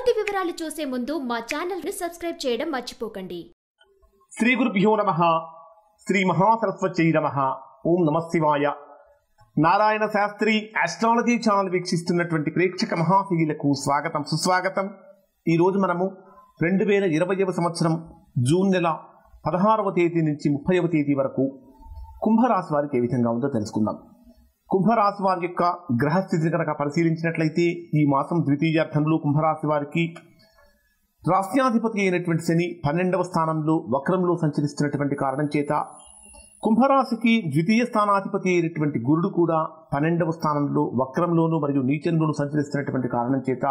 పూర్తి వివరాలు చూసే ముందు మా ఛానల్ ని సబ్స్క్రైబ్ చేయడం మర్చిపోకండి. శ్రీ గురుభ్యో నమః. శ్రీ మహాసరస్వత్యై నమః. ఓం నమః శివాయ. నారాయణ శాస్త్రి ఆస్ట్రాలజీ ఛానల్ వీక్షిస్తున్నటువంటి ప్రేక్షక మహాశీలకు స్వాగతం, సుస్వాగతం. ఈరోజు మనము 2020వ సంవత్సరం జూన్ నెల 16వ తేదీ నుంచి 30వ తేదీ వరకు కుంభరాశి వారికి ఏ విధంగా ఉందో తెలుసుకుందాం. కుంభరాశి వారి యొక్క గ్రహస్థితిని కనుక పరిశీలించినట్లయితే ఈ మాసం ద్వితీయార్థంలో కుంభరాశి వారికి రాష్ట్రాధిపతి అయినటువంటి శని 12వ స్థానంలో వక్రంలో సంచరిస్తున్నటువంటి కారణం చేత కుంభరాశికి ద్వితీయ స్థానాధిపతి అయినటువంటి గురుడు కూడా 12వ స్థానంలో వక్రంలోను మరియు నీచంలోను సంచరిస్తున్నటువంటి కారణం చేత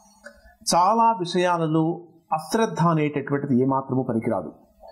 చాలా విషయాలలో అశ్రద్ధ అనేటటువంటిది ఏమాత్రము పనికిరాదు.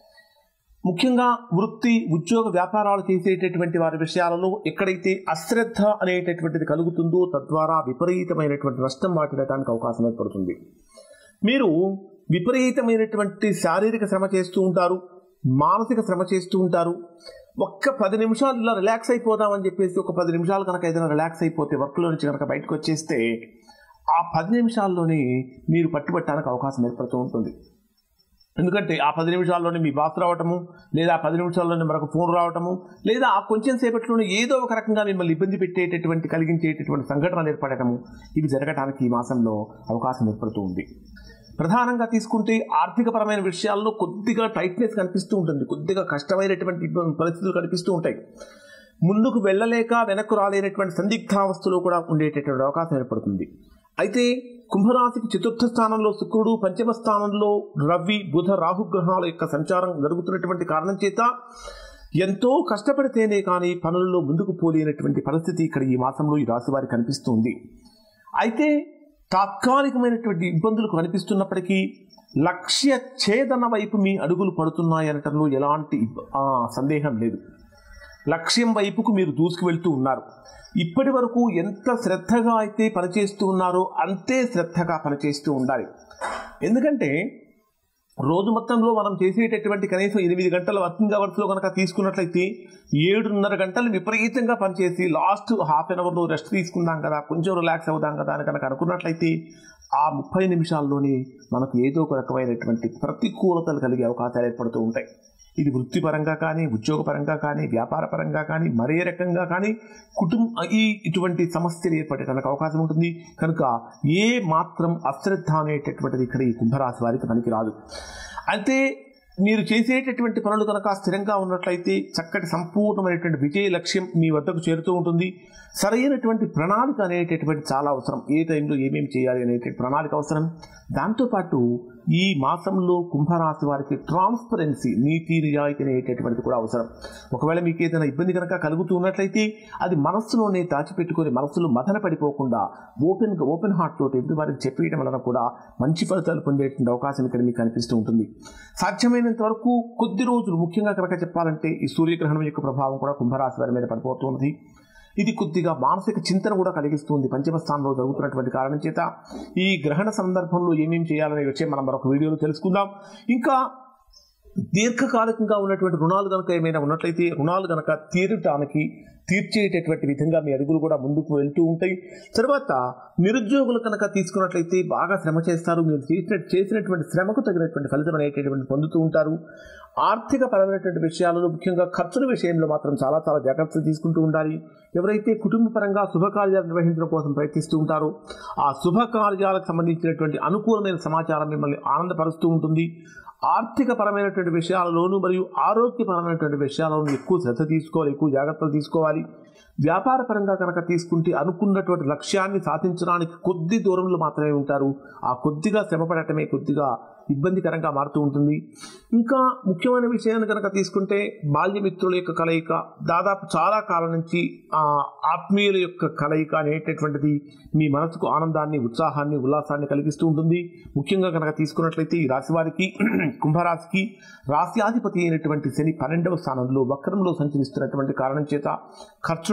ముఖ్యంగా వృత్తి, ఉద్యోగ, వ్యాపారాలు చేసేటటువంటి వారి విషయాలలో ఎక్కడైతే అశ్రద్ధ అనేటటువంటిది కలుగుతుందో తద్వారా విపరీతమైనటువంటి నష్టం వాటిల్లడానికి అవకాశం ఏర్పడుతుంది. మీరు విపరీతమైనటువంటి శారీరక శ్రమ చేస్తూ ఉంటారు, మానసిక శ్రమ చేస్తూ ఉంటారు. ఒక్క 10 నిమిషాలు ఇలా రిలాక్స్ అయిపోదామని చెప్పేసి ఒక 10 నిమిషాలు కనుక ఏదైనా రిలాక్స్ అయిపోతే వర్క్లో నుంచి కనుక బయటకు వచ్చేస్తే ఆ 10 నిమిషాల్లోనే మీరు పట్టుబట్టడానికి అవకాశం ఏర్పడుతూ ఉంటుంది. ఎందుకంటే ఆ 10 నిమిషాల్లోనే మీ బాస్ రావటము, లేదా ఆ 10 నిమిషాల్లోనే మరొక ఫోన్ రావటము, లేదా ఆ కొంచెం సేపట్లోనే ఏదో ఒక రకంగా మిమ్మల్ని ఇబ్బంది పెట్టేటటువంటి కలిగించేటటువంటి సంఘటనలు ఏర్పడటము, ఇవి జరగడానికి ఈ మాసంలో అవకాశం ఏర్పడుతూ ఉంది. ప్రధానంగా తీసుకుంటే ఆర్థికపరమైన విషయాల్లో కొద్దిగా టైట్నెస్ కనిపిస్తూ ఉంటుంది, కొద్దిగా కష్టమైనటువంటి పరిస్థితులు కనిపిస్తూ ఉంటాయి. ముందుకు వెళ్ళలేక వెనక్కు రాలేనటువంటి సందిగ్ధావస్థలో కూడా ఉండేటటువంటి అవకాశం ఏర్పడుతుంది. అయితే కుంభరాశికి 4వ స్థానంలో శుక్రుడు, 5వ స్థానంలో రవి, బుధ, రాహుగ్రహాల యొక్క సంచారం జరుగుతున్నటువంటి కారణం చేత ఎంతో కష్టపడితేనే కానీ పనులలో ముందుకు పోలేనటువంటి పరిస్థితి ఇక్కడ ఈ మాసంలో ఈ రాశి వారికి కనిపిస్తుంది. అయితే తాత్కాలికమైనటువంటి ఇబ్బందులు కనిపిస్తున్నప్పటికీ లక్ష్య ఛేదన వైపు మీ అడుగులు పడుతున్నాయనటంలో ఎలాంటి సందేహం లేదు. లక్ష్యం వైపుకు మీరు దూసుకు వెళ్తూ ఉన్నారు. ఇప్పటి వరకు ఎంత శ్రద్ధగా అయితే పనిచేస్తూ ఉన్నారో అంతే శ్రద్ధగా పనిచేస్తూ ఉండాలి. ఎందుకంటే రోజు మొత్తంలో మనం చేసేటటువంటి కనీసం 8 గంటల వర్కింగ్ అవర్స్లో కనుక తీసుకున్నట్లయితే 7.5 గంటలు విపరీతంగా పనిచేసి లాస్ట్ హాఫ్ అన్ అవర్లో రెస్ట్ తీసుకుందాం కదా, కొంచెం రిలాక్స్ అవుదాం కదా అని కనుక అనుకున్నట్లయితే ఆ 30 నిమిషాల్లోనే మనకు ఏదో ఒక రకమైనటువంటి ప్రతికూలతలు కలిగే అవకాశాలు ఏర్పడుతూ ఉంటాయి. ఇది వృత్తిపరంగా కానీ, ఉద్యోగపరంగా కానీ, వ్యాపార పరంగా కానీ, మరే రకంగా కానీ ఇటువంటి సమస్యలు ఏర్పడేటానికి అవకాశం ఉంటుంది. కనుక ఏ మాత్రం అశ్రద్ధ అనేటటువంటిది ఇక్కడ ఈ కుంభరాశి వారికి పనికి రాదు. అయితే మీరు చేసేటటువంటి పనులు కనుక స్థిరంగా ఉన్నట్లయితే చక్కటి సంపూర్ణమైనటువంటి విజయ లక్ష్యం మీ వద్దకు చేరుతూ ఉంటుంది. సరైనటువంటి ప్రణాళిక అనేటటువంటి చాలా అవసరం. ఏ టైంలో ఏమేమి చేయాలి అనేటువంటి ప్రణాళిక అవసరం. దాంతోపాటు ఈ మాసంలో కుంభరాశి వారికి ట్రాన్స్పరెన్సీ, నీతి నిజాయితీ అనేటటువంటిది కూడా అవసరం. ఒకవేళ మీకు ఏదైనా ఇబ్బంది కనుక కలుగుతూ ఉన్నట్లయితే అది మనస్సులోనే దాచిపెట్టుకొని మనస్సులో మదన పడిపోకుండా ఓపెన్ హార్ట్ తోటి ఎదుటి వారికి చెప్పేయడం వలన కూడా మంచి ఫలితాలు పొందేటువంటి అవకాశం ఇక్కడ మీకు కనిపిస్తూ ఉంటుంది. సాధ్యమైనంత వరకు కొద్ది రోజులు, ముఖ్యంగా కనుక చెప్పాలంటే ఈ సూర్యగ్రహణం యొక్క ప్రభావం కూడా కుంభరాశి వారి మీద పడిపోతుంది. ఇది కొద్దిగా మానసిక చింతన కూడా కలిగిస్తుంది. 5వ స్థానంలో జరుగుతున్నటువంటి కారణం చేత ఈ గ్రహణ సందర్భంలో ఏమేమి చేయాలనే విషయం మనం మరొక వీడియోలో తెలుసుకుందాం. ఇంకా దీర్ఘకాలికంగా ఉన్నటువంటి రుణాలు కనుక ఏమైనా ఉన్నట్లయితే రుణాలు కనుక తీర్చేటటువంటి విధంగా మీ అడుగులు కూడా ముందుకు వెళ్తూ ఉంటాయి. తర్వాత నిరుద్యోగులు కనుక తీసుకున్నట్లయితే బాగా శ్రమ చేస్తారు. మీరు చేసినటువంటి శ్రమకు తగినటువంటి ఫలితం అనేటటువంటి పొందుతూ ఉంటారు. ఆర్థిక పరమైనటువంటి విషయాలలో ముఖ్యంగా ఖర్చుల విషయంలో మాత్రం చాలా జాగ్రత్తలు తీసుకుంటూ ఉండాలి. ఎవరైతే కుటుంబ పరంగా శుభకార్యాలు నిర్వహించడం కోసం ప్రయత్నిస్తూ ఉంటారో ఆ శుభకార్యాలకు సంబంధించినటువంటి అనుకూలమైన సమాచారం మిమ్మల్ని ఆనందపరుస్తూ ఉంటుంది. ఆర్థిక పరమైనటువంటి విషయాలలోనూ మరియు ఆరోగ్యపరమైనటువంటి విషయాలను ఎక్కువ శ్రద్ధ తీసుకోవాలి, ఎక్కువ జాగ్రత్తలు తీసుకోవాలి. వ్యాపార పరంగా కనుక తీసుకుంటే అనుకున్నటువంటి లక్ష్యాన్ని సాధించడానికి కొద్ది దూరంలో మాత్రమే ఉంటారు. ఆ కొద్దిగా శ్రమపడటమే కొద్దిగా ఇబ్బందికరంగా మారుతూ ఉంటుంది. ఇంకా ముఖ్యమైన విషయాన్ని కనుక తీసుకుంటే బాల్యమిత్రుల యొక్క కలయిక, దాదాపు చాలా కాలం నుంచి ఆత్మీయుల యొక్క కలయిక అనేటటువంటిది మీ మనసుకు ఆనందాన్ని, ఉత్సాహాన్ని, ఉల్లాసాన్ని కలిగిస్తూ ఉంటుంది. ముఖ్యంగా కనుక తీసుకున్నట్లయితే ఈ రాశి వారికి, కుంభరాశికి రాశ్యాధిపతి అయినటువంటి శని 12వ స్థానంలో వక్రంలో సంచరిస్తున్నటువంటి కారణం చేత ఖర్చును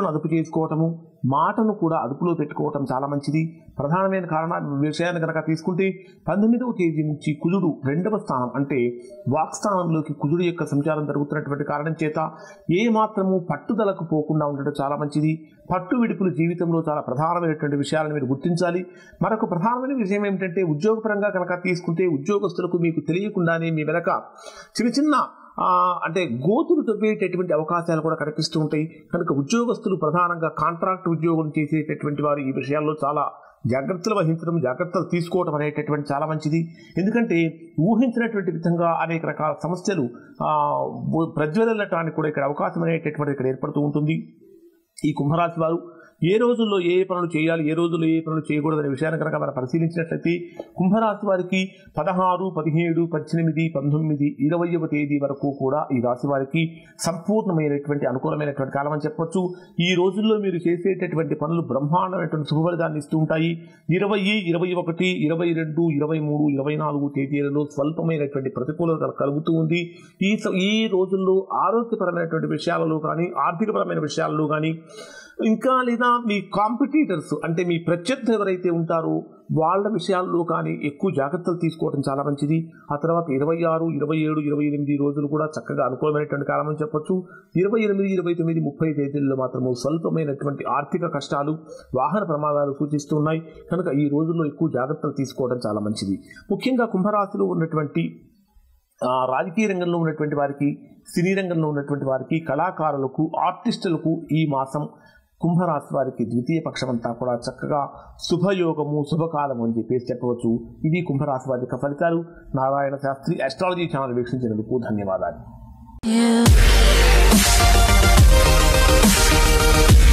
అదుపు చేసుకోవటము, మాటను కూడా అదుపులో పెట్టుకోవటం చాలా మంచిది. ప్రధానమైన కారణాలు విషయాన్ని కనుక తీసుకుంటే 19వ తేదీ నుంచి కుజుడు 2వ స్థానం అంటే వాక్ స్థానంలోకి కుజుడు యొక్క సంచారం జరుగుతున్నటువంటి కారణం చేత ఏ మాత్రము పట్టుదలకు పోకుండా ఉండడం చాలా మంచిది. పట్టు విడుపులు జీవితంలో చాలా ప్రధానమైనటువంటి విషయాలను మీరు గుర్తించాలి. మరొక ప్రధానమైన విషయం ఏమిటంటే ఉద్యోగపరంగా కనుక తీసుకుంటే ఉద్యోగస్తులకు మీకు తెలియకుండానే మీ వెనక చిన్న చిన్న అంటే గోతులు తవ్వేటటువంటి అవకాశాలు కూడా కనిపిస్తూ ఉంటాయి. కనుక ఉద్యోగస్తులు ప్రధానంగా కాంట్రాక్ట్ ఉద్యోగం చేసేటటువంటి వారు ఈ విషయాల్లో చాలా జాగ్రత్తలు వహించడం, జాగ్రత్తలు తీసుకోవడం అనేటటువంటి చాలా మంచిది. ఎందుకంటే ఊహించినటువంటి విధంగా అనేక రకాల సమస్యలు ప్రజ్వలటానికి కూడా ఇక్కడ అవకాశం అనేటటువంటి ఇక్కడ ఏర్పడుతూ ఉంటుంది. ఈ కుంభరాశి వారు ఏ రోజుల్లో ఏ పనులు చేయాలి, ఏ రోజుల్లో ఏ పనులు చేయకూడదు అనే విషయాన్ని కనుక మనం పరిశీలించినట్లయితే కుంభరాశి వారికి 16, 17, 18, 19, 20వ తేదీ వరకు కూడా ఈ రాశి వారికి సంపూర్ణమైనటువంటి అనుకూలమైనటువంటి కాలం అని చెప్పొచ్చు. ఈ రోజుల్లో మీరు చేసేటటువంటి పనులు బ్రహ్మాండమైనటువంటి శుభఫలితాన్ని ఇస్తూ ఉంటాయి. 20, 21, 22, 23, 24 తేదీలలో స్వల్పమైనటువంటి ప్రతికూలత కలుగుతూ ఉంది. ఈ రోజుల్లో ఆరోగ్యపరమైనటువంటి విషయాలలో కానీ, ఆర్థికపరమైన విషయాలలో కానీ, ఇంకా లేదా మీ కాంపిటీటర్స్ అంటే మీ ప్రత్యర్థి ఎవరైతే ఉంటారో వాళ్ళ విషయాల్లో కానీ ఎక్కువ జాగ్రత్తలు తీసుకోవడం చాలా మంచిది. ఆ తర్వాత 26, 27, 28 రోజులు కూడా చక్కగా అనుకూలమైనటువంటి కాలం అని చెప్పొచ్చు. 28, 29, 30 తేదీల్లో మాత్రము స్వల్పమైనటువంటి ఆర్థిక కష్టాలు, వాహన ప్రమాదాలు సూచిస్తున్నాయి. కనుక ఈ రోజుల్లో ఎక్కువ జాగ్రత్తలు తీసుకోవడం చాలా మంచిది. ముఖ్యంగా కుంభరాశిలో ఉన్నటువంటి రాజకీయ రంగంలో ఉన్నటువంటి వారికి, సినీ రంగంలో ఉన్నటువంటి వారికి, కళాకారులకు, ఆర్టిస్టులకు ఈ మాసం కుంభరాశి వారికి ద్వితీయ పక్షం అంతా కూడా చక్కగా శుభయోగము, శుభకాలము అని చెప్పవచ్చు. ఇది కుంభరాశి వారి యొక్క ఫలితాలు. నారాయణ శాస్త్రి ఆస్ట్రాలజీ ఛానల్ వీక్షించినందుకు ధన్యవాదాలు.